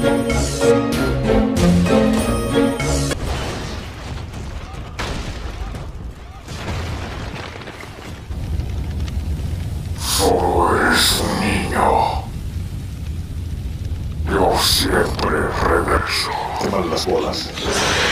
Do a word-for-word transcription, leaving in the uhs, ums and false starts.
Solo eres un niño. Yo siempre regreso. Queman las bolas.